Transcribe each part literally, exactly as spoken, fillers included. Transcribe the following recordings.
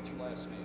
What's your last name?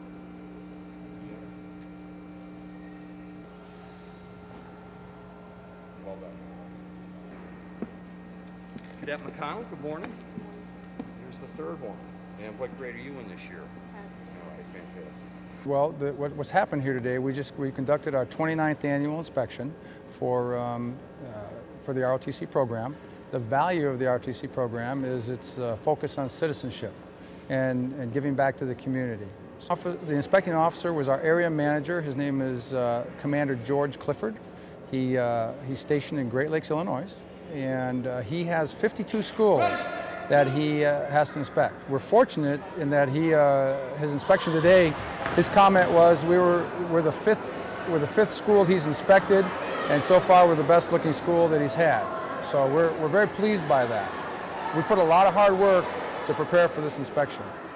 Well done. Cadet McConnell, good morning. Here's the third one. And what grade are you in this year? All right, fantastic. Well, the, what, what's happened here today, we just we conducted our twenty-ninth annual inspection for, um, uh, for the N R O T C program. The value of the N R O T C program is its uh, focus on citizenship and, and giving back to the community. So the inspecting officer was our area manager. His name is uh, Commander George Clifford. He, uh, he's stationed in Great Lakes, Illinois, and uh, he has fifty-two schools that he uh, has to inspect. We're fortunate in that he, uh, his inspection today, his comment was we were we're the fifth we're the fifth school he's inspected, and so far we're the best looking school that he's had. So we're we're very pleased by that. We put a lot of hard work to prepare for this inspection.